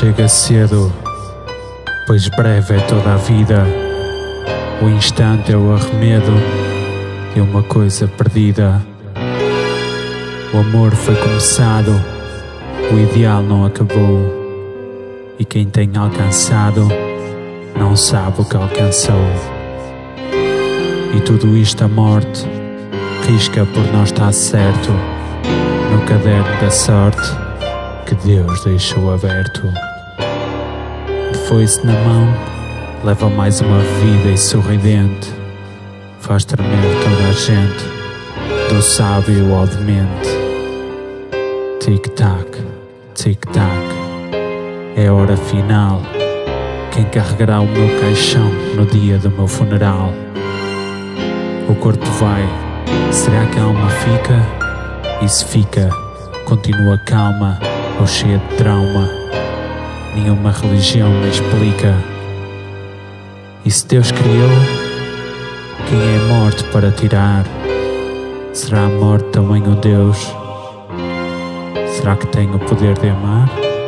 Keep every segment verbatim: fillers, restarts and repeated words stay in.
chega cedo, pois breve é toda a vida. O instante é o arremedo de uma coisa perdida. O amor foi começado, o ideal não acabou, e quem tem alcançado não sabe o que alcançou. E tudo isto a morte risca por não estar certo no caderno da sorte que Deus deixou aberto. De foice na mão, leva mais uma vida e sorridente, faz tremer toda a gente, do sábio ao demente. Tic-tac, tic-tac, é a hora final. Quem carregará o meu caixão no dia do meu funeral? O corpo vai, será que a alma fica? E se fica, continua calma ou cheia de trauma? Nenhuma religião me explica. E se Deus criou, quem é a morte para tirar? Será a morte também um Deus? Será que tem o poder de amar?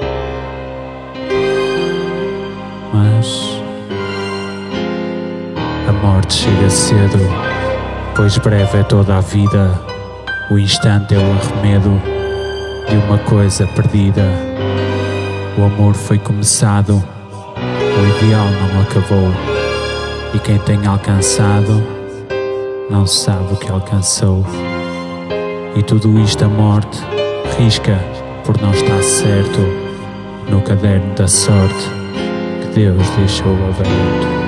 Mas a morte chega cedo, pois breve é toda a vida. O instante é o arremedo de uma coisa perdida. O amor foi começado, o ideal não acabou, e quem tem alcançado não sabe o que alcançou. E tudo isto a morte risca por não estar certo no caderno da sorte que Deus deixou aberto.